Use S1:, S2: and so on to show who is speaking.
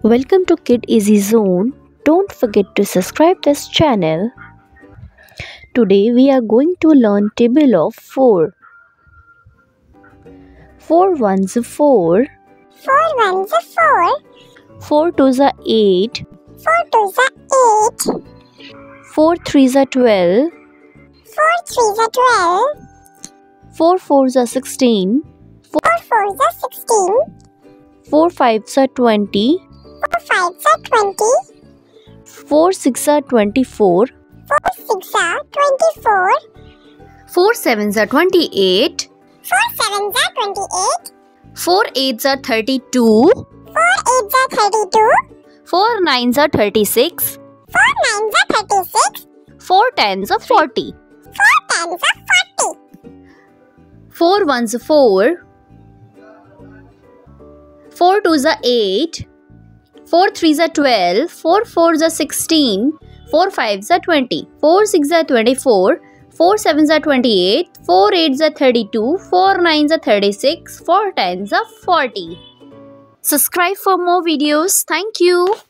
S1: Welcome to Kid Easy Zone. Don't forget to subscribe this channel. Today we are going to learn table of 4. 4 ones are 4.
S2: 4 ones are 4.
S1: 4 twos are 8.
S2: 4 twos are 8.
S1: 4 threes are 12.
S2: 4 threes are 12.
S1: 4 fours are 16.
S2: 4 fours are 16.
S1: 4 fives are 20.
S2: 4 fives are 20.
S1: 4 six are 24.
S2: 4 6 are 24.
S1: 4 sevens are 28.
S2: 4 sevens are 28.
S1: 4 eights are 32.
S2: 4 eights are 32.
S1: 4 nines are 36.
S2: 4 nines are 36.
S1: 4 tens are 40.
S2: 4 tens are 40.
S1: 4 ones are 4. 4 twos are 8. 4 threes are 12. 4 fours are 16. 4 fives are 20. 4 sixes are 24. 4 sevens are 28. 4 eights are 32. 4 nines are 36. 4 tens are 40. Subscribe for more videos. Thank you.